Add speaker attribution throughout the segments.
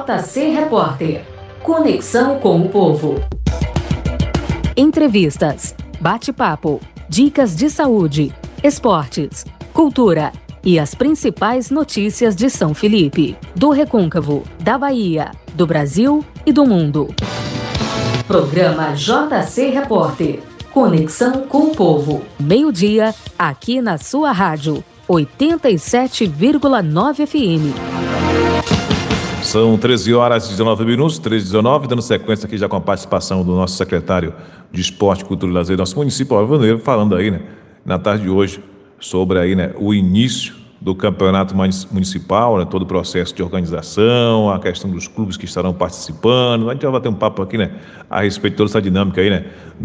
Speaker 1: JC Repórter. Conexão com o povo. Entrevistas, bate-papo, dicas de saúde, esportes, cultura e as principais notícias de São Felipe, do Recôncavo, da Bahia, do Brasil e do mundo. Programa JC Repórter. Conexão com o povo. Meio-dia, aqui na sua rádio, 87,9 FM.
Speaker 2: São 13 horas e 19 minutos, 13h19, dando sequência aqui já com a participação do nosso secretário de Esporte, Cultura e Lazer do nosso município, Álvaro Vaneiro, falando aí, na tarde de hoje, sobre aí, o início do campeonato municipal, todo o processo de organização, a questão dos clubes que estarão participando. A gente vai bater um papo aqui, a respeito de toda essa dinâmica aí,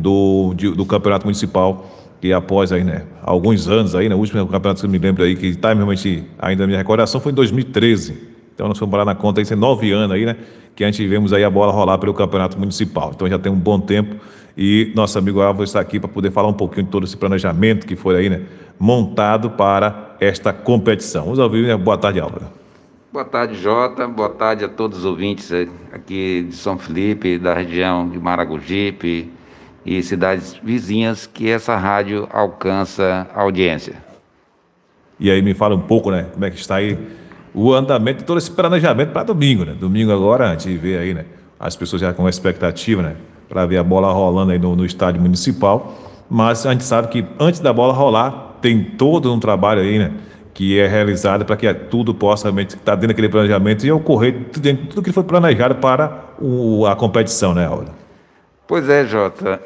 Speaker 2: do campeonato municipal, que após aí, alguns anos aí, o último campeonato que eu me lembro aí, que está realmente ainda na minha recordação, foi em 2013. Então nós fomos parar na conta, isso é 9 anos aí, que a gente vemos aí a bola rolar pelo campeonato municipal. Então já tem um bom tempo e nosso amigo Álvaro está aqui para poder falar um pouquinho de todo esse planejamento que foi aí, montado para esta competição. Vamos ouvir, Boa tarde, Álvaro.
Speaker 3: Boa tarde, Jota. Boa tarde a todos os ouvintes aqui de São Felipe, da região de Maragogipe e cidades vizinhas que essa rádio alcança a audiência.
Speaker 2: E aí me fala um pouco, como é que está aí o andamento de todo esse planejamento para domingo, Domingo agora, a gente vê aí, as pessoas já com expectativa, para ver a bola rolando aí no estádio municipal, mas a gente sabe que antes da bola rolar, tem todo um trabalho aí, que é realizado para que tudo possa realmente estar dentro daquele planejamento e ocorrer tudo que foi planejado para a competição, Álvaro?
Speaker 3: Pois é, Jota,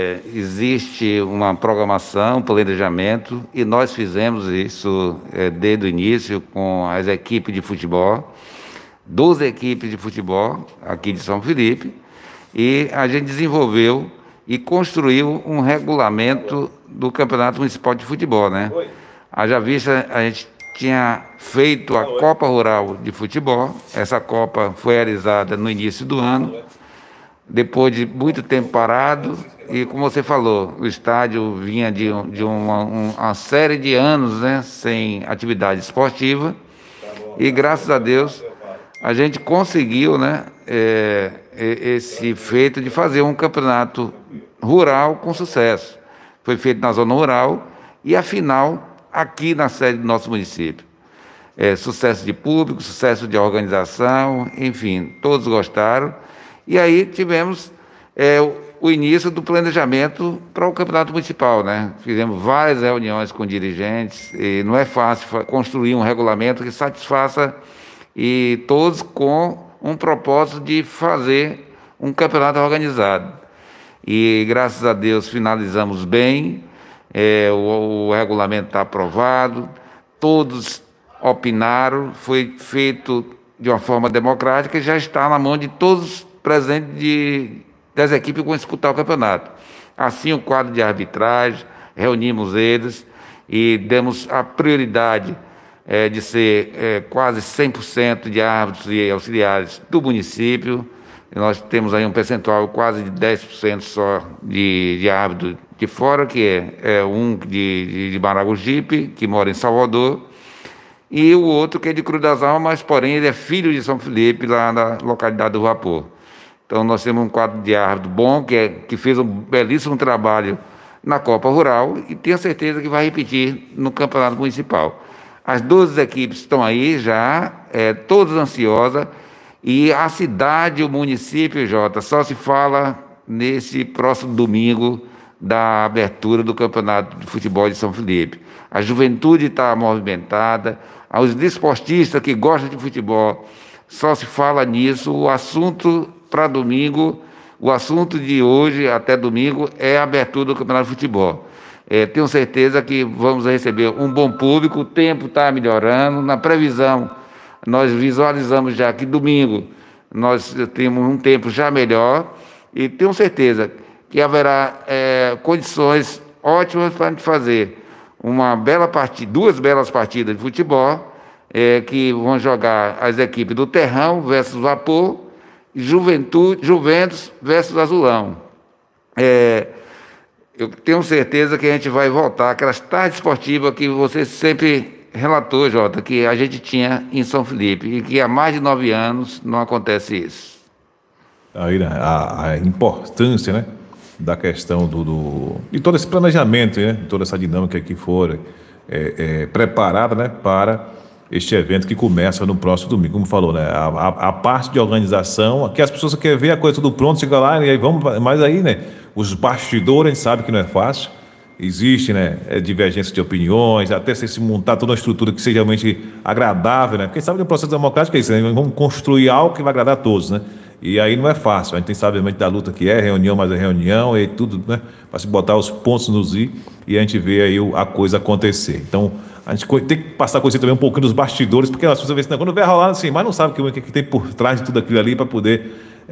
Speaker 3: existe uma programação, um planejamento, e nós fizemos isso desde o início com as equipes de futebol, 12 equipes de futebol aqui de São Felipe, e a gente desenvolveu e construiu um regulamento do Campeonato Municipal de Futebol, Haja vista, a gente tinha feito a Copa Rural de Futebol, essa Copa foi realizada no início do ano, depois de muito tempo parado, e como você falou, o estádio vinha de uma série de anos, sem atividade esportiva, e graças a Deus a gente conseguiu, esse feito de fazer um campeonato rural com sucesso. Foi feito na zona rural e a final aqui na sede do nosso município. Sucesso de público, sucesso de organização, enfim, todos gostaram. E aí tivemos o início do planejamento para o campeonato municipal, Fizemos várias reuniões com dirigentes e não é fácil construir um regulamento que satisfaça e todos com um propósito de fazer um campeonato organizado. E graças a Deus finalizamos bem, o regulamento está aprovado, todos opinaram, foi feito de uma forma democrática e já está na mão de todos presente das equipes que vão disputar o campeonato. Assim, o quadro de arbitragem, reunimos eles e demos a prioridade de ser quase 100% de árbitros e auxiliares do município. E nós temos aí um percentual quase de 10% só de árbitro de fora, que é um de Maragogipe, que mora em Salvador, e o outro que é de Cruz das Almas, mas porém ele é filho de São Felipe, lá na localidade do Vapor. Então nós temos um quadro de árbitro bom, que fez um belíssimo trabalho na Copa Rural e tenho certeza que vai repetir no Campeonato Municipal. As 12 equipes estão aí já, todas ansiosas, e a cidade, o município, Jota, só se fala nesse próximo domingo da abertura do Campeonato de Futebol de São Felipe. A juventude está movimentada, os desportistas que gostam de futebol, só se fala nisso. O assunto para domingo, o assunto de hoje até domingo é a abertura do Campeonato de Futebol. Tenho certeza que vamos receber um bom público, o tempo está melhorando, na previsão nós visualizamos já que domingo nós temos um tempo já melhor e tenho certeza que haverá condições ótimas para a gente fazer duas belas partidas de futebol, que vão jogar as equipes do Terrão versus Vapor, Juventus versus Azulão. Eu tenho certeza que a gente vai voltar àquelas tardes esportivas que você sempre relatou, Jota, que a gente tinha em São Felipe e que há mais de 9 anos não acontece isso.
Speaker 2: Aí, né, a importância, né, da questão de todo esse planejamento, né, toda essa dinâmica que for preparada, né, para este evento que começa no próximo domingo, como falou, né, a parte de organização, que as pessoas querem ver a coisa tudo pronto, chega lá e aí vamos, mas aí, né, os bastidores, a gente sabe que não é fácil, existe, né, divergência de opiniões, até se montar toda uma estrutura que seja realmente agradável, né, porque sabe que o processo democrático é isso, né, vamos construir algo que vai agradar a todos, né, e aí não é fácil, a gente sabe realmente da luta que é, reunião mais reunião e tudo, né, para se botar os pontos nos i e a gente vê aí a coisa acontecer. Então, a gente tem que passar a conhecer também um pouquinho dos bastidores, porque as pessoas veem assim, quando vê rolar assim, mas não sabe o que tem por trás de tudo aquilo ali para poder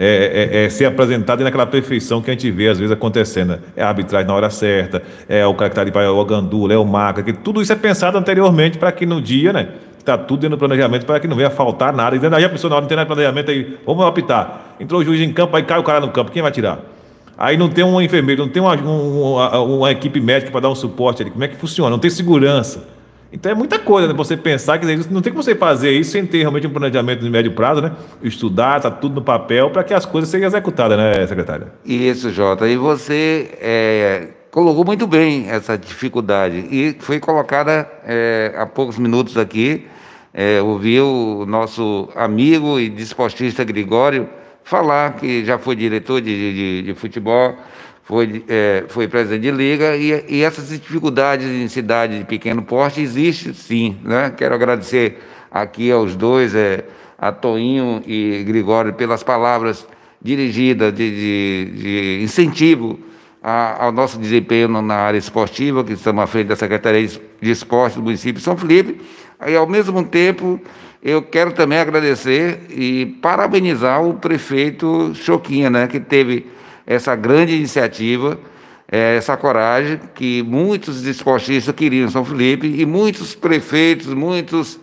Speaker 2: ser apresentado naquela perfeição que a gente vê às vezes acontecendo, né? É a arbitragem na hora certa, é o cara que está ali para o gandula, é o maca, que tudo isso é pensado anteriormente para que no dia, né? Está tudo dentro do planejamento para que não venha faltar nada. E aí a pessoa na hora não tem nada de planejamento, aí vamos apitar. Entrou o juiz em campo, aí cai o cara no campo, quem vai tirar? Aí não tem um enfermeiro, não tem uma equipe médica para dar um suporte ali. Como é que funciona? Não tem segurança. Então é muita coisa, né? Você pensar que não tem como você fazer isso sem ter realmente um planejamento de médio prazo, né? Estudar, tá tudo no papel para que as coisas sejam executadas, né, secretária?
Speaker 3: Isso, Jota. E você colocou muito bem essa dificuldade. E foi colocada há poucos minutos aqui. Ouvi o nosso amigo e desportista Gregório falar que já foi diretor de futebol, foi presidente de liga, e essas dificuldades em cidade de pequeno porte existem sim, né? Quero agradecer aqui aos dois, a Toinho e Gregório, pelas palavras dirigidas de incentivo ao nosso desempenho na área esportiva, que estamos à frente da Secretaria de Esporte do município de São Felipe. E, ao mesmo tempo, eu quero também agradecer e parabenizar o prefeito Choquinha, né, que teve essa grande iniciativa, essa coragem que muitos esportistas queriam em São Felipe, e muitos prefeitos, muitas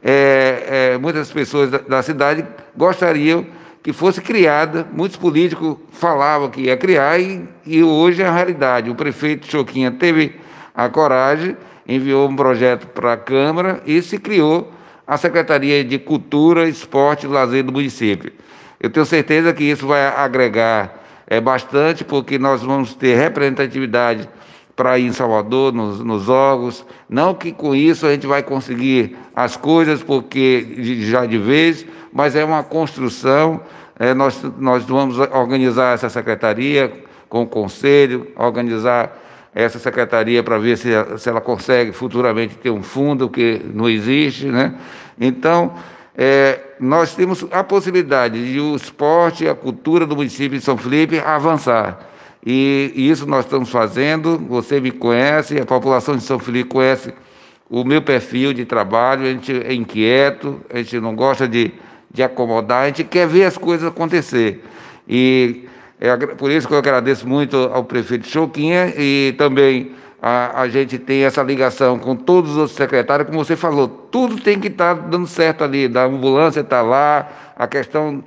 Speaker 3: pessoas da cidade gostariam que fosse criada. Muitos políticos falavam que ia criar e hoje é a realidade. O prefeito Choquinha teve a coragem, enviou um projeto para a Câmara e se criou a Secretaria de Cultura, Esporte e Lazer do município. Eu tenho certeza que isso vai agregar bastante, porque nós vamos ter representatividade para ir em Salvador, nos órgãos. Não que com isso a gente vai conseguir as coisas, porque já de vez, mas é uma construção. Nós vamos organizar essa secretaria com o conselho, organizar essa secretaria para ver se ela consegue futuramente ter um fundo que não existe, né? Então, nós temos a possibilidade de o esporte e a cultura do município de São Felipe avançar. E isso nós estamos fazendo. Você me conhece, a população de São Felipe conhece o meu perfil de trabalho. A gente é inquieto, a gente não gosta de acomodar, a gente quer ver as coisas acontecer. E por isso que eu agradeço muito ao prefeito Choquinha, e também a gente tem essa ligação com todos os outros secretários, como você falou, tudo tem que estar dando certo ali, da ambulância está lá, a questão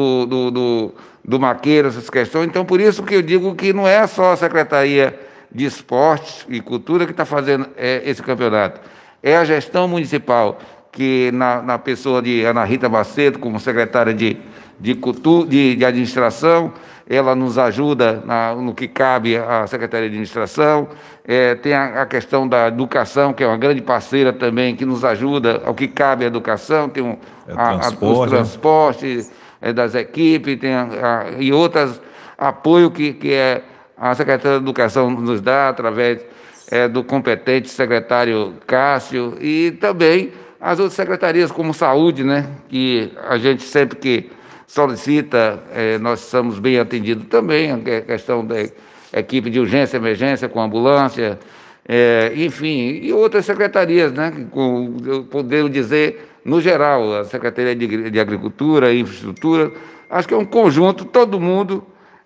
Speaker 3: do maqueiro, essas questões. Então, por isso que eu digo que não é só a Secretaria de Esportes e Cultura que está fazendo esse campeonato, é a gestão municipal, que na pessoa de Ana Rita Macedo, como secretária de Administração, ela nos ajuda no que cabe à Secretaria de Administração. Tem a questão da educação, que é uma grande parceira também, que nos ajuda ao que cabe à educação. Tem os transportes das equipes, e outros apoio que a Secretaria de Educação nos dá, através do competente secretário Cássio, e também as outras secretarias, como Saúde, né, que a gente sempre que solicita, nós somos bem atendidos também, a questão da equipe de urgência e emergência com ambulância, enfim, e outras secretarias, né, podemos dizer, no geral, a Secretaria de Agricultura e Infraestrutura. Acho que é um conjunto, todo mundo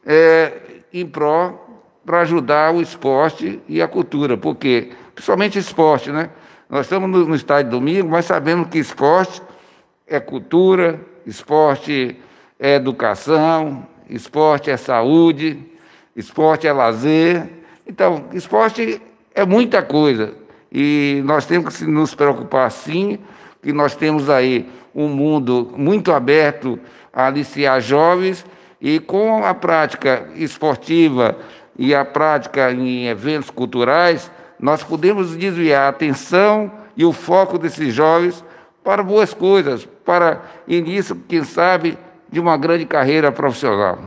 Speaker 3: em pró para ajudar o esporte e a cultura, porque, principalmente esporte, né? Nós estamos no estádio domingo, mas sabemos que esporte é cultura, esporte é educação, esporte é saúde, esporte é lazer. Então, esporte é muita coisa. E nós temos que nos preocupar, sim, que nós temos aí um mundo muito aberto a aliciar jovens, e com a prática esportiva e a prática em eventos culturais, nós podemos desviar a atenção e o foco desses jovens para boas coisas, para início, quem sabe, de uma grande carreira profissional.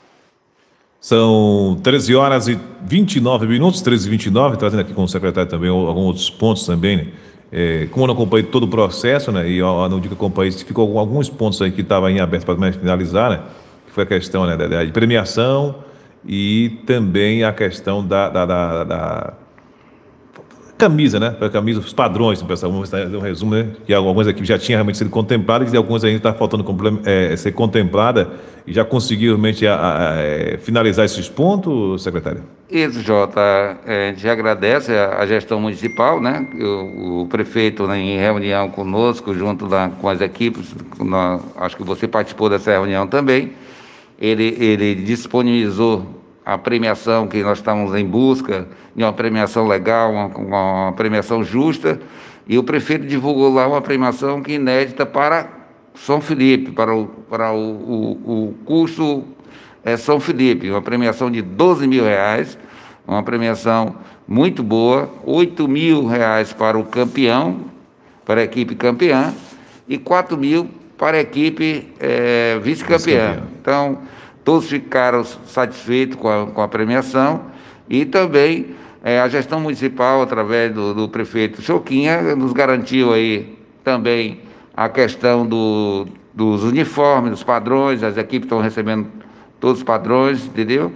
Speaker 2: São 13 horas e 29 minutos, 13h29, trazendo aqui com o secretário também alguns outros pontos também, né? Como eu não acompanhei todo o processo, né? E no dia que eu acompanhei, ficou alguns pontos aí que estavam em aberto para finalizar, né? Que foi a questão, né, de premiação e também a questão da camisa, né? A camisa, os padrões, pessoal, vamos fazer um resumo, né? Que algumas aqui já tinham realmente sido contempladas e algumas ainda estão faltando ser contemplada, e já conseguiu realmente finalizar esses pontos, secretário?
Speaker 3: Isso, Jota, a gente agradece a gestão municipal, né? O prefeito, né, em reunião conosco, junto com as equipes, acho que você participou dessa reunião também, ele disponibilizou a premiação que nós estamos em busca, de uma premiação legal, uma premiação justa, e o prefeito divulgou lá uma premiação que é inédita para São Felipe, para o curso São Felipe, uma premiação de R$12 mil, uma premiação muito boa, R$8 mil para o campeão, para a equipe campeã, e R$4 mil para a equipe vice-campeã. Então, todos ficaram satisfeitos com a premiação, e também a gestão municipal, através do prefeito Choquinha, nos garantiu aí também a questão dos uniformes, dos padrões, as equipes estão recebendo todos os padrões, entendeu?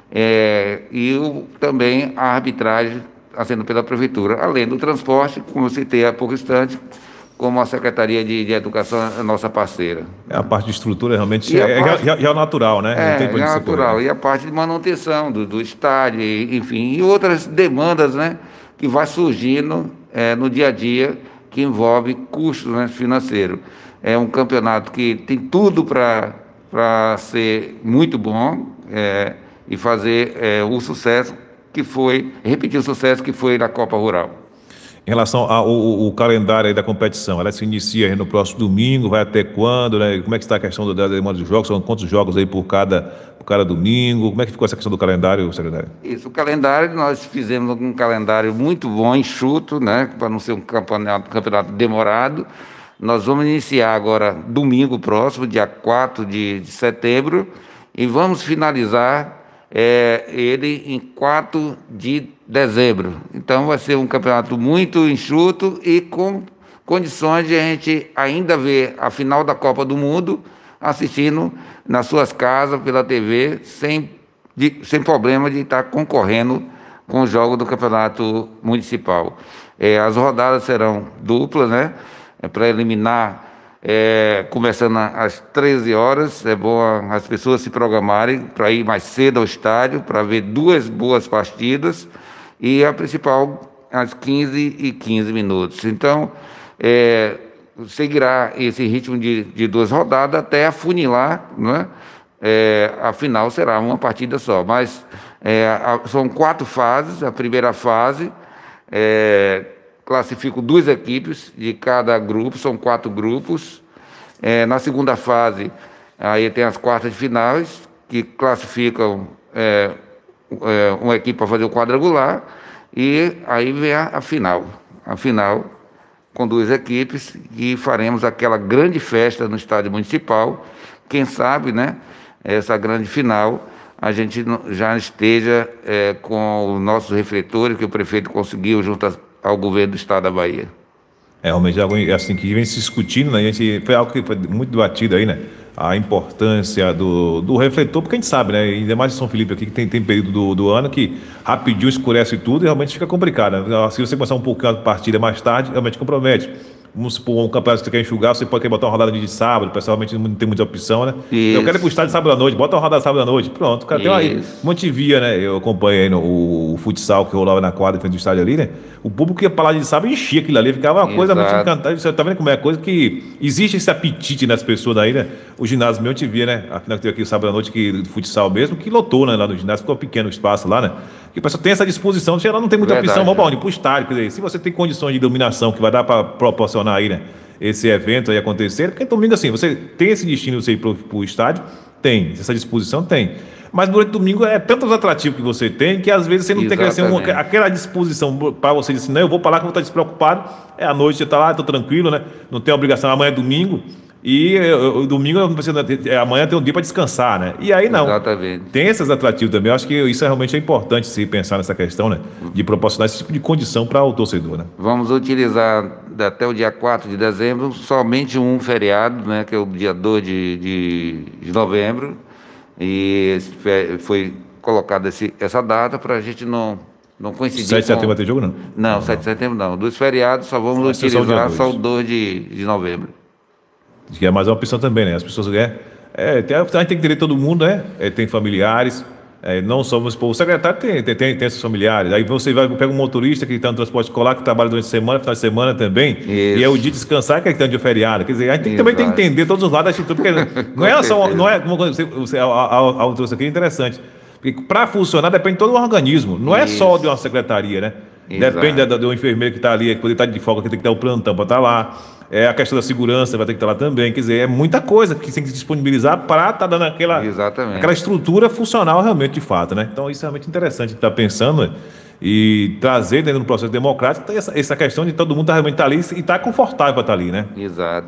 Speaker 3: Também a arbitragem está sendo pela prefeitura, além do transporte, como eu citei há pouco instante, como a Secretaria de Educação é nossa parceira.
Speaker 2: A parte de estrutura realmente já é natural, né? Não tem
Speaker 3: é natural. E a parte de manutenção do estádio, enfim, e outras demandas, né, que vai surgindo no dia a dia, que envolve custos, né, financeiros. É um campeonato que tem tudo para ser muito bom e fazer o sucesso que foi, repetir o sucesso que foi na Copa Rural.
Speaker 2: Em relação ao calendário aí da competição, ela se inicia no próximo domingo, vai até quando, né? Como é que está a questão da demanda dos jogos? São quantos jogos aí por cada domingo? Como é que ficou essa questão do calendário, secretário?
Speaker 3: Isso, o calendário, nós fizemos um calendário muito bom, enxuto, né? Para não ser um campeonato demorado. Nós vamos iniciar agora domingo próximo, dia 4 de setembro, e vamos finalizar ele em 4 de dezembro. Então vai ser um campeonato muito enxuto e com condições de a gente ainda ver a final da Copa do Mundo assistindo nas suas casas, pela TV, sem problema de estar concorrendo com os jogos do campeonato municipal. As rodadas serão duplas, né? Para eliminar, começando às 13 horas, é bom as pessoas se programarem para ir mais cedo ao estádio, para ver 2 boas partidas, e a principal às 15h15. Então, seguirá esse ritmo de 2 rodadas até afunilar, né? A final será uma partida só, mas são 4 fases. A primeira fase classifico 2 equipes de cada grupo, são 4 grupos. Na segunda fase, aí tem as quartas de finais, que classificam uma equipe para fazer o quadrangular, e aí vem a final. A final com 2 equipes, e faremos aquela grande festa no estádio municipal. Quem sabe, né, essa grande final, a gente já esteja com os nossos refletores, que o prefeito conseguiu junto ao governo do estado da Bahia.
Speaker 2: Realmente algo assim que vem se discutindo, né? Foi algo que foi muito debatido aí, né? A importância do refletor, porque a gente sabe, né? Ainda mais em São Felipe aqui, que tem período do ano que rapidinho escurece tudo e realmente fica complicado, né? Se você começar um pouquinho a partida mais tarde, realmente compromete. Vamos supor, um campeonato que você quer enxugar, você pode querer botar uma rodada de sábado, pessoalmente não tem muita opção, né?
Speaker 3: Isso.
Speaker 2: Eu quero ir pro estádio sábado à noite, bota uma rodada sábado à noite, pronto. Cara, tem aí, Montivia, né? Eu acompanhei o futsal que rolava na quadra em frente do estádio ali, né? O público que ia pra lá de sábado enchia aquilo ali, ficava uma coisa muito encantada. Você tá vendo como é a coisa que existe esse apetite nas pessoas daí, né? O ginásio meu Montivia, né? Afinal, que teve aqui sábado à noite, que do futsal mesmo, que lotou, né? Lá no ginásio, ficou pequeno o espaço lá, né? que o pessoal tem essa disposição, ela não tem muita
Speaker 3: Verdade,
Speaker 2: opção, vamos para
Speaker 3: né?
Speaker 2: onde? Para o estádio, quer dizer, se você tem condições de iluminação que vai dar para proporcionar aí, né, esse evento aí acontecer, porque domingo assim, você tem esse destino de você ir para o estádio, tem, essa disposição tem. Mas durante o domingo é tantos atrativos que você tem que às vezes você não tem
Speaker 3: Exatamente.
Speaker 2: aquela disposição para você dizer assim, não, eu vou para lá que eu vou estar despreocupado, é à noite você está lá, estou tranquilo, né? Não tem obrigação, amanhã é domingo, e domingo eu não preciso, amanhã tem um dia para descansar, né? E aí não.
Speaker 3: Exatamente.
Speaker 2: Tem esses atrativos também, eu acho que isso realmente é importante se pensar nessa questão, né? De proporcionar esse tipo de condição para o torcedor, né?
Speaker 3: Vamos utilizar até o dia 4 de dezembro somente um feriado, né, que é o dia 2 de novembro, e foi colocada essa data para a gente não coincidir
Speaker 2: 7 de setembro vai ter jogo, não?
Speaker 3: Não, 7 de setembro não. Dos feriados só vamos
Speaker 2: Vai ser só o dia
Speaker 3: utilizar
Speaker 2: dois.
Speaker 3: só o 2 de novembro.
Speaker 2: Que é mais uma opção também, né? As pessoas a gente tem que entender todo mundo, né? Tem familiares, não só o secretário tem seus familiares. Aí você pega um motorista que está no transporte escolar, que trabalha durante a semana, final de semana também,
Speaker 3: Isso.
Speaker 2: e é o dia de descansar que é que tem de feriado. Quer dizer, a gente também tem que
Speaker 3: Exato.
Speaker 2: entender todos os lados da estrutura, porque não é só, não é como a trouxe aqui, é interessante. Porque para funcionar depende de todo o organismo, não é só de uma secretaria, né?
Speaker 3: Exato.
Speaker 2: Depende do enfermeiro que está ali, que poder estar de folga, que tem que ter o plantão para estar lá. A questão da segurança vai ter que estar lá também. Quer dizer, é muita coisa que tem que se disponibilizar para estar dando
Speaker 3: Exatamente.
Speaker 2: aquela estrutura funcional realmente de fato, né? Então isso é realmente interessante estar pensando, né? E trazer dentro do processo democrático essa questão de todo mundo realmente estar ali e estar confortável para estar ali, né?
Speaker 3: Exato.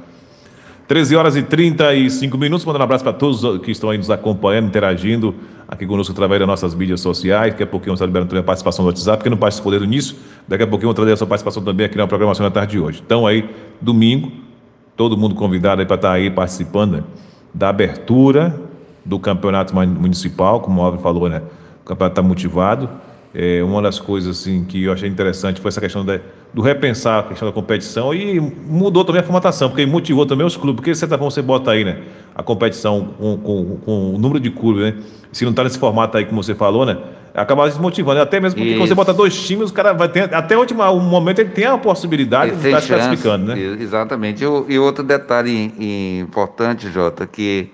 Speaker 2: 13 horas e 35 minutos, mandando um abraço para todos que estão aí nos acompanhando, interagindo aqui conosco através das nossas mídias sociais. Daqui a pouquinho você está liberando também a participação do WhatsApp, porque não participou do início. Daqui a pouquinho eu vou trazer a sua participação também aqui na programação da tarde de hoje. Então aí, domingo, todo mundo convidado aí para estar aí participando, né, da abertura do campeonato municipal, como o Álvaro falou, né? O campeonato está motivado. Uma das coisas assim, que eu achei interessante foi essa questão do repensar a questão da competição e mudou também a formatação, porque motivou também os clubes, porque de certa forma você bota aí, né, a competição com o número de clubes, né, se não está nesse formato aí como você falou, né, acaba desmotivando, até mesmo porque quando você bota dois times, os caras vai ter, até o último momento ele tem a possibilidade de estar se classificando, né?
Speaker 3: Exatamente. E outro detalhe importante, Jota, que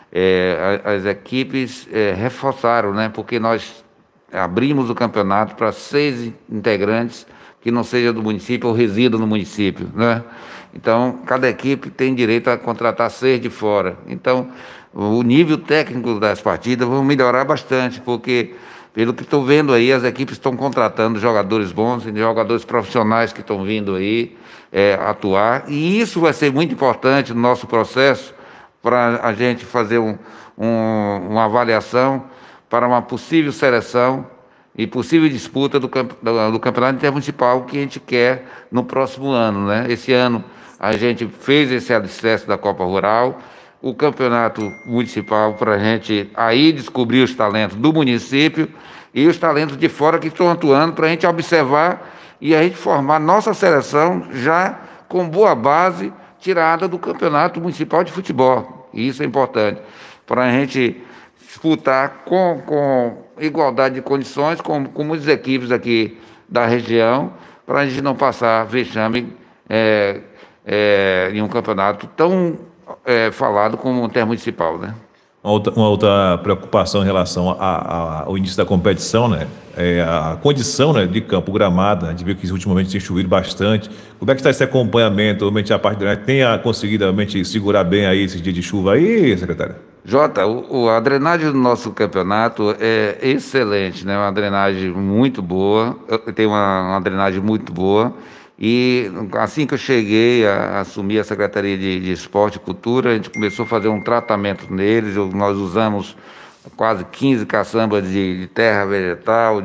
Speaker 3: as equipes reforçaram, né, porque nós abrimos o campeonato para 6 integrantes que não sejam do município ou residam no município, né? Então, cada equipe tem direito a contratar 6 de fora. Então, o nível técnico das partidas vai melhorar bastante, porque, pelo que estou vendo aí, as equipes estão contratando jogadores bons, jogadores profissionais que estão vindo aí atuar, e isso vai ser muito importante no nosso processo para a gente fazer uma avaliação para uma possível seleção e possível disputa do campeonato intermunicipal que a gente quer no próximo ano, né? Esse ano a gente fez esse alicerce da Copa Rural, o campeonato municipal para a gente aí descobrir os talentos do município e os talentos de fora que estão atuando para a gente observar e a gente formar nossa seleção já com boa base tirada do campeonato municipal de futebol. E isso é importante para a gente disputar com igualdade de condições com as equipes aqui da região, para a gente não passar vexame em um campeonato tão falado como o intermunicipal, né?
Speaker 2: Uma outra preocupação em relação ao início da competição, né? A condição, né, de campo, gramado, né? A gente viu que ultimamente tem chovido bastante. Como é que está esse acompanhamento? Realmente a parte da tenha conseguido realmente segurar bem aí esses dias de chuva aí, secretário?
Speaker 3: Jota, a drenagem do nosso campeonato é excelente, né? Uma drenagem muito boa, tem uma drenagem muito boa. E assim que eu cheguei a assumir a Secretaria de Esporte e Cultura, a gente começou a fazer um tratamento neles. Nós usamos quase 15 caçambas de terra vegetal,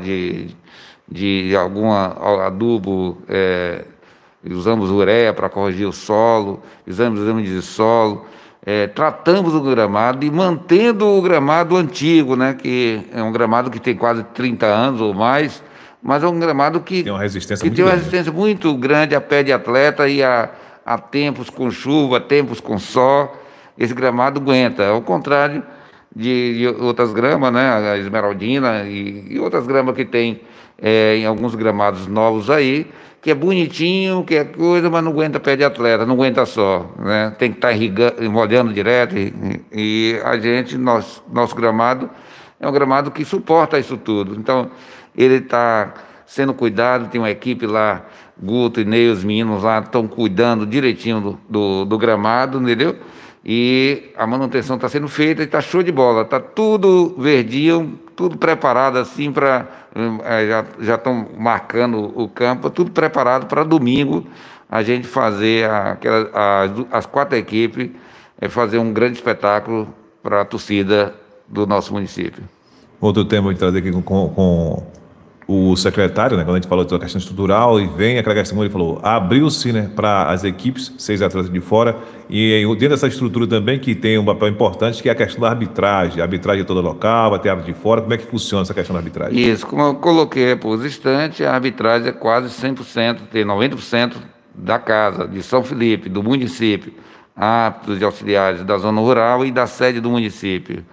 Speaker 3: de algum adubo, usamos ureia para corrigir o solo, fizemos exame de solo, tratamos o gramado e mantendo o gramado antigo, né, que é um gramado que tem quase 30 anos ou mais, mas é um gramado que
Speaker 2: tem uma resistência
Speaker 3: muito grande a pé de atleta e a tempos com chuva, tempos com sol, esse gramado aguenta, ao contrário de outras gramas, né, a esmeraldina e outras gramas que tem em alguns gramados novos aí, que é bonitinho, que é coisa, mas não aguenta pé de atleta, não aguenta só, né, tem que estar irrigando, molhando direto e a gente, nosso gramado é um gramado que suporta isso tudo. Então, ele está sendo cuidado, tem uma equipe lá, Guto e Ney, os meninos lá estão cuidando direitinho do gramado, entendeu? E a manutenção está sendo feita e está show de bola, está tudo verdinho, tudo preparado assim para... já estão marcando o campo, tudo preparado para domingo a gente fazer as 4 equipes, fazer um grande espetáculo para a torcida do nosso município.
Speaker 2: Outro tema de trazer aqui com o secretário, né, quando a gente falou da questão estrutural, e vem aquela questão, ele falou, abriu-se, né, para as equipes, 6 atletas de fora, e dentro dessa estrutura também que tem um papel importante, que é a questão da arbitragem. A arbitragem é toda local, vai ter árbitro de fora. Como é que funciona essa questão da arbitragem?
Speaker 3: Isso, como eu coloquei por instante, a arbitragem é quase 100%, tem 90% da casa, de São Felipe, do município, árbitros e auxiliares da zona rural e da sede do município.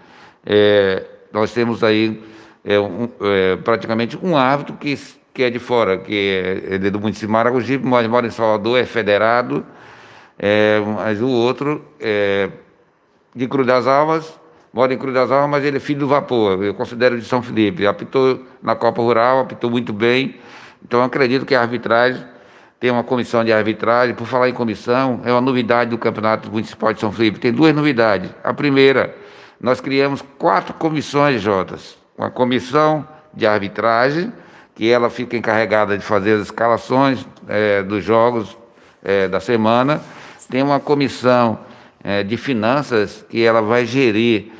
Speaker 3: Nós temos aí praticamente um árbitro que é de fora, que é do município de Maragogipe, mas mora em Salvador, é federado, mas o outro é de Cruz das Almas, mora em Cruz das Almas, mas ele é filho do Vapor, eu considero de São Felipe, apitou na Copa Rural, apitou muito bem, então eu acredito que a arbitragem, tem uma comissão de arbitragem. Por falar em comissão, é uma novidade do Campeonato Municipal de São Felipe, tem 2 novidades. A primeira, nós criamos 4 comissões, Jotas. Uma comissão de arbitragem, que ela fica encarregada de fazer as escalações dos jogos da semana. Tem uma comissão de finanças, que ela vai gerir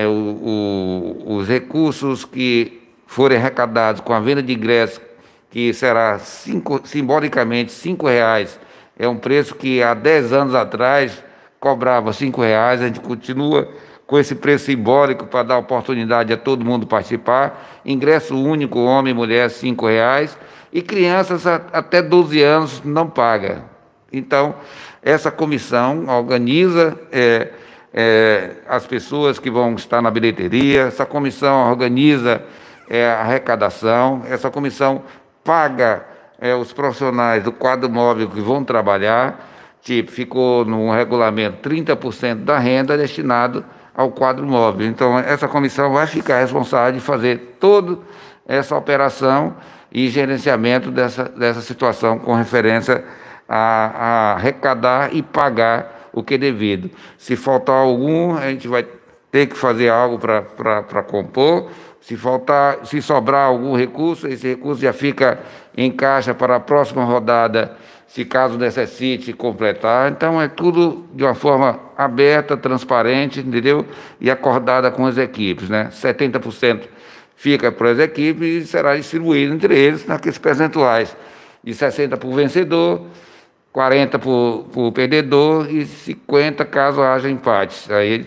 Speaker 3: os recursos que forem arrecadados com a venda de ingressos, que será simbolicamente R$5. É um preço que há 10 anos atrás cobrava R$5. A gente continua com esse preço simbólico para dar oportunidade a todo mundo participar. Ingresso único, homem e mulher, R$5. E crianças até 12 anos não paga. Então, essa comissão organiza as pessoas que vão estar na bilheteria, essa comissão organiza a arrecadação, essa comissão paga os profissionais do quadro móvel que vão trabalhar, tipo, ficou no regulamento 30% da renda destinado ao quadro móvel. Então, essa comissão vai ficar responsável de fazer toda essa operação e gerenciamento dessa situação com referência a arrecadar e pagar o que é devido. Se faltar algum, a gente vai ter que fazer algo para compor. Se sobrar algum recurso, esse recurso já fica em caixa para a próxima rodada, se caso necessite completar. Então, é tudo de uma forma aberta, transparente, entendeu? E acordada com as equipes, né? 70% fica para as equipes e será distribuído entre eles naqueles percentuais. De 60% para o vencedor, 40% para o perdedor e 50% caso haja empates. Aí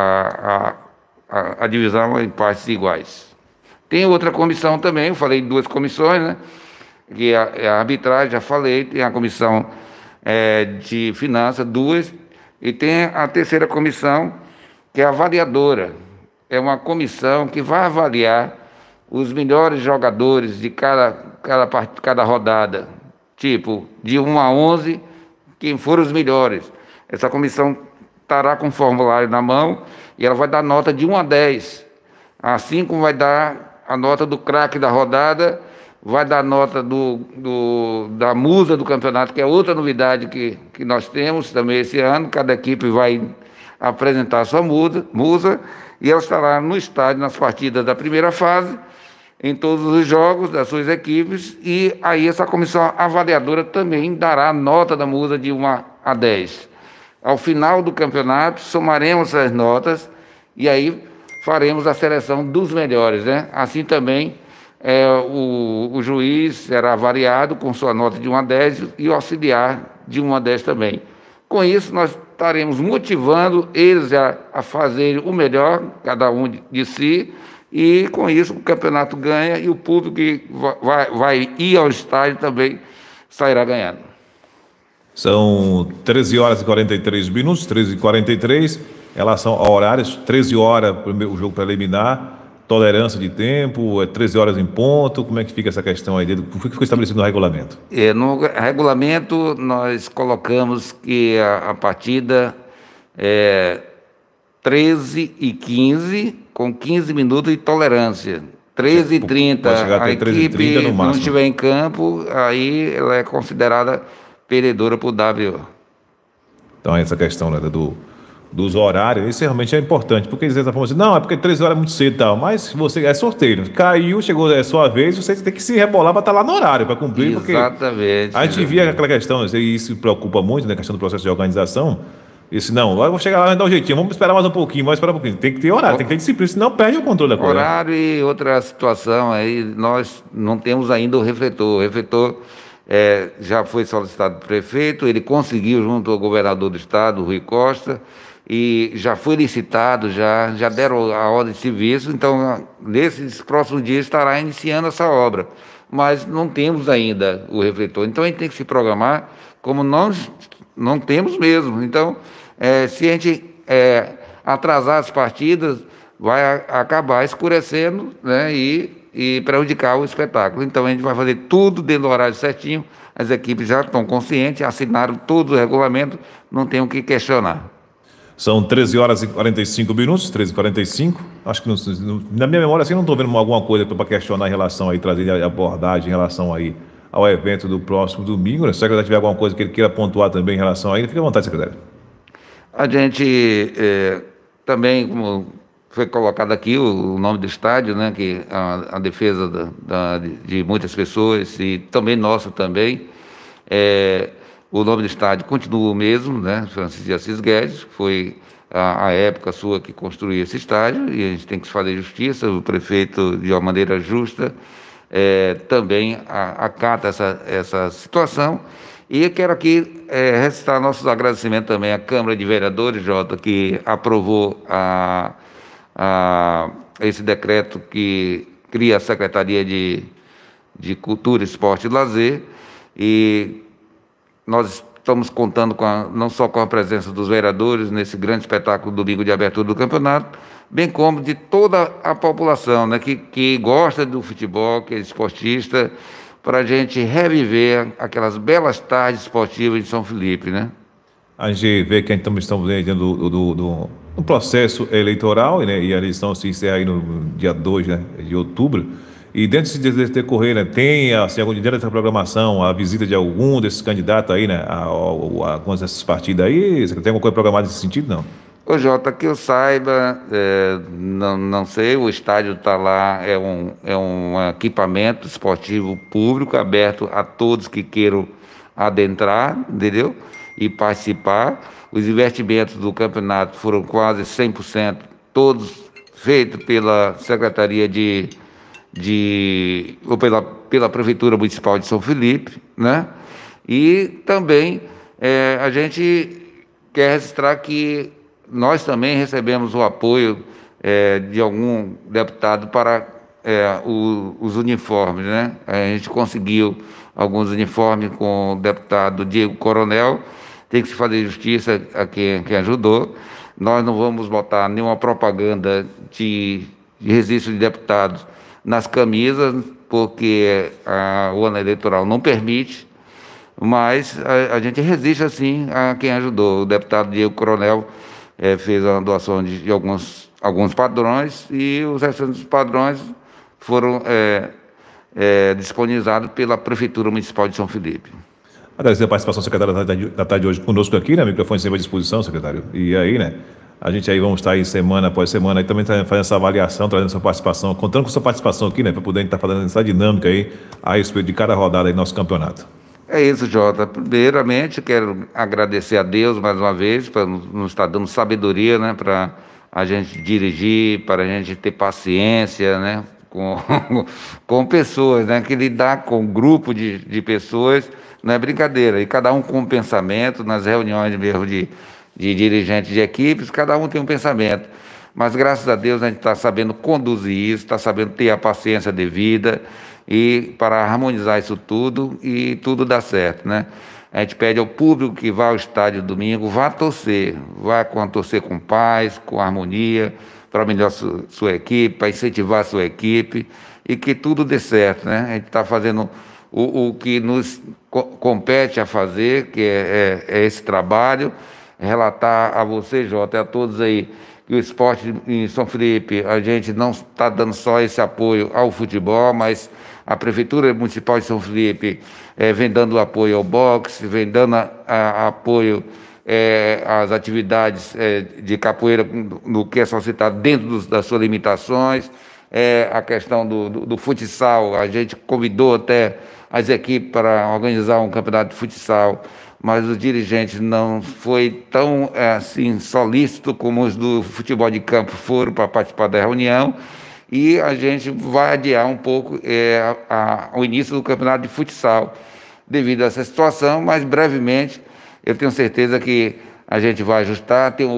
Speaker 3: a divisão é em partes iguais. Tem outra comissão também, eu falei de 2 comissões, né? Que é a arbitragem, já falei, tem a comissão de finanças, 2, e tem a terceira comissão, que é a avaliadora. É uma comissão que vai avaliar os melhores jogadores de cada rodada, tipo, de 1 a 11, quem foram os melhores. Essa comissão estará com o formulário na mão e ela vai dar nota de 1 a 10, assim como vai dar a nota do craque da rodada, vai dar nota da musa do campeonato, que é outra novidade que nós temos também esse ano. Cada equipe vai apresentar a sua musa e ela estará no estádio nas partidas da primeira fase, em todos os jogos das suas equipes, e aí essa comissão avaliadora também dará a nota da musa de 1 a 10. Ao final do campeonato, somaremos as notas e aí faremos a seleção dos melhores, né? Assim também o juiz será avaliado com sua nota de 1 a 10 e o auxiliar de 1 a 10 também. Com isso, nós estaremos motivando eles a fazerem o melhor, cada um de si, e com isso o campeonato ganha e o público que vai ir ao estádio também sairá ganhando.
Speaker 2: São 13 horas e 43 minutos, 13h43, em relação a horários, 13 horas o jogo preliminar, tolerância de tempo, 13 horas em ponto, como é que fica essa questão aí? O que ficou estabelecido no regulamento?
Speaker 3: No regulamento nós colocamos que a partida é 13h15, com 15 minutos de tolerância. 13h30, a equipe não estiver em campo, aí ela é considerada perdedora por WO.
Speaker 2: Então, essa questão, né, dos horários, isso realmente é importante, porque às vezes a assim, não, é porque 13 horas é muito cedo e tal, mas se você é sorteio, caiu, chegou a sua vez, você tem que se rebolar para estar lá no horário, para cumprir.
Speaker 3: Exatamente.
Speaker 2: Porque a gente via aquela questão, e isso preocupa muito, né, a questão do processo de organização. Isso não, agora eu vou chegar lá e dar um jeitinho, vamos esperar mais um pouquinho, tem que ter horário, tem que ter disciplina, senão perde o controle da coisa.
Speaker 3: Horário e outra situação aí, nós não temos ainda o refletor. O refletor já foi solicitado do prefeito, ele conseguiu junto ao governador do estado, Rui Costa, e já foi licitado, já deram a ordem de serviço, então nesses próximos dias estará iniciando essa obra, mas não temos ainda o refletor, então a gente tem que se programar como nós não temos mesmo. Então, se a gente atrasar as partidas, vai acabar escurecendo, né, e prejudicar o espetáculo. Então, a gente vai fazer tudo dentro do horário certinho, as equipes já estão conscientes, assinaram todo o regulamento, não tem o que questionar.
Speaker 2: São 13 horas e 45 minutos, 13h45. Acho que na minha memória assim, não estou vendo alguma coisa para questionar em relação aí, trazer a abordagem em relação aí ao evento do próximo domingo, né? Se o secretário tiver alguma coisa que ele queira pontuar também em relação a ele, fique à vontade, secretário.
Speaker 3: A gente também, como foi colocado aqui o nome do estádio, né, que a defesa de muitas pessoas e também nossa também, o nome do estádio continua o mesmo, né, Francisco de Assis Guedes, foi a época sua que construiu esse estádio, e a gente tem que fazer justiça, o prefeito, de uma maneira justa, também acata essa situação. E eu quero aqui registrar nossos agradecimentos também à Câmara de Vereadores, Jota, que aprovou esse decreto que cria a Secretaria de Cultura, Esporte e Lazer, e nós estamos contando não só com a presença dos vereadores nesse grande espetáculo domingo de abertura do campeonato, bem como de toda a população, né, que gosta do futebol, que é esportista, para a gente reviver aquelas belas tardes esportivas em São Felipe, né?
Speaker 2: A gente vê que estamos dentro do processo eleitoral, né, e a eleição se encerra aí no dia 2, né, de outubro. E dentro desse decorrer, né, tem, assim, dentro dessa programação, a visita de algum desses candidatos aí, né, a algumas dessas partidas aí? Você tem alguma coisa programada nesse sentido, não?
Speaker 3: Ô Jota, que eu saiba, não sei, o estádio está lá, é um equipamento esportivo público, aberto a todos que queiram adentrar, entendeu? E participar. Os investimentos do campeonato foram quase 100%, todos feitos pela Secretaria ou pela Prefeitura Municipal de São Felipe, né? E também a gente quer registrar que nós também recebemos o apoio de algum deputado para os uniformes, né? A gente conseguiu alguns uniformes com o deputado Diego Coronel, tem que se fazer justiça a quem ajudou. Nós não vamos botar nenhuma propaganda de registro de deputados nas camisas, porque o ano eleitoral não permite, mas a gente resiste assim a quem ajudou. O deputado Diego Coronel fez a doação de alguns padrões, e os restantes padrões foram disponibilizados pela Prefeitura Municipal de São Felipe.
Speaker 2: Agradecer a participação do secretário da tarde de hoje conosco aqui, né? O microfone sempre à disposição, secretário. E aí, né? A gente aí vamos estar aí semana após semana aí também fazendo essa avaliação, trazendo sua participação, contando com sua participação aqui, né? Para poder estar fazendo essa dinâmica aí a respeito de cada rodada aí do nosso campeonato.
Speaker 3: É isso, Jota. Primeiramente, quero agradecer a Deus mais uma vez por nos estar dando sabedoria, né? Para a gente dirigir, para a gente ter paciência, né? Com pessoas, né? Que lidar com um grupo de pessoas não é brincadeira. E cada um com um pensamento, nas reuniões mesmo de dirigentes de equipes, cada um tem um pensamento. Mas graças a Deus a gente está sabendo conduzir isso, está sabendo ter a paciência devida e para harmonizar isso tudo e tudo dá certo, né? A gente pede ao público que vá ao estádio domingo, vá torcer com paz, com harmonia, para melhorar sua equipe, para incentivar a sua equipe e que tudo dê certo, né? A gente está fazendo o que nos compete a fazer, que é esse trabalho, relatar a você, Jota, e a todos aí que o esporte em São Felipe, a gente não está dando só esse apoio ao futebol, mas a Prefeitura Municipal de São Felipe vem dando apoio ao boxe, vem dando apoio às atividades de capoeira, no que é solicitado dentro das suas limitações. A questão do futsal, a gente convidou até as equipes para organizar um campeonato de futsal, mas os dirigentes não foi tão assim solícito como os do futebol de campo foram para participar da reunião, e a gente vai adiar um pouco o início do campeonato de futsal devido a essa situação, mas brevemente eu tenho certeza que a gente vai ajustar. Tem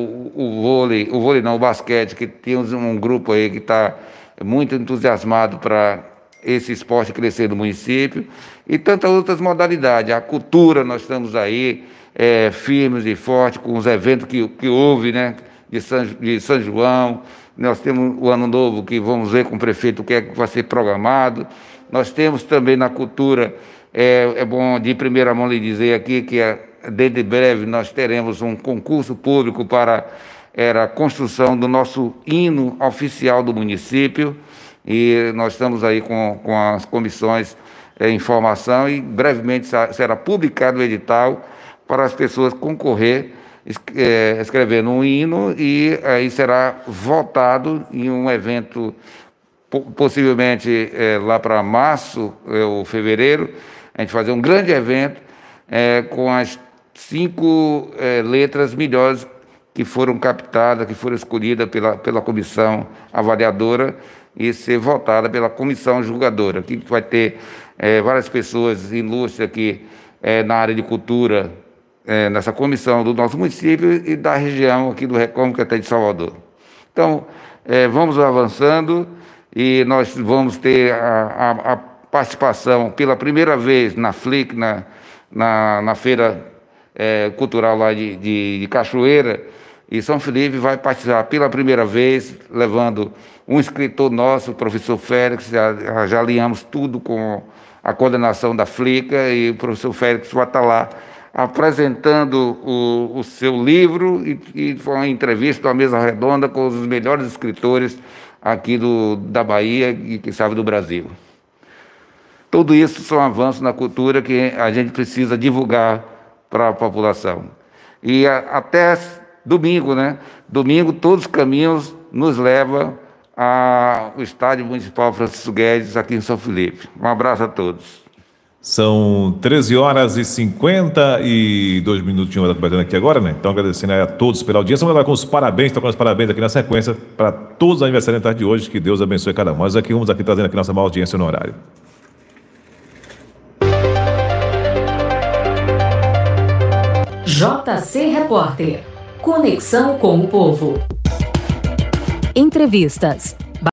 Speaker 3: o basquete, que tem um grupo aí que está muito entusiasmado para esse esporte crescer no município, e tantas outras modalidades. A cultura, nós estamos aí firmes e fortes com os eventos que houve, né, de São João. Nós temos o Ano Novo, que vamos ver com o prefeito o que é que vai ser programado. Nós temos também na cultura, é bom de primeira mão lhe dizer aqui que desde breve nós teremos um concurso público para a construção do nosso hino oficial do município, e nós estamos aí com as comissões em formação, e brevemente será publicado o edital para as pessoas concorrer, escrevendo um hino, e aí será votado em um evento, possivelmente lá para março ou fevereiro, a gente fazer um grande evento com as 5 letras melhores que foram captadas, que foram escolhidas pela comissão avaliadora e ser votada pela comissão julgadora, que vai ter várias pessoas ilustres aqui na área de cultura, nessa comissão do nosso município e da região aqui do Recôncavo, até de Salvador. Então, vamos avançando, e nós vamos ter a participação pela primeira vez na FLIC, na Feira Cultural lá de Cachoeira, e São Felipe vai participar pela primeira vez, levando um escritor nosso, o professor Félix. Já alinhamos tudo com a coordenação da FLICA, e o professor Félix vai estar lá apresentando o seu livro, e foi uma entrevista, uma mesa redonda com os melhores escritores aqui da Bahia e, quem sabe, do Brasil. Tudo isso são avanços na cultura que a gente precisa divulgar para a população. E até domingo, né? Domingo, todos os caminhos nos levam ao Estádio Municipal Francisco Guedes, aqui em São Felipe. Um abraço a todos.
Speaker 2: São 13h52 minutinhos batendo aqui agora, né? Então, agradecendo a todos pela audiência. Vamos levar com os parabéns, com os parabéns aqui na sequência para todos os aniversariantes de hoje. Que Deus abençoe cada um. Nós aqui vamos trazendo aqui nossa maior audiência no horário.
Speaker 1: JC Repórter. Conexão com o povo. Entrevistas,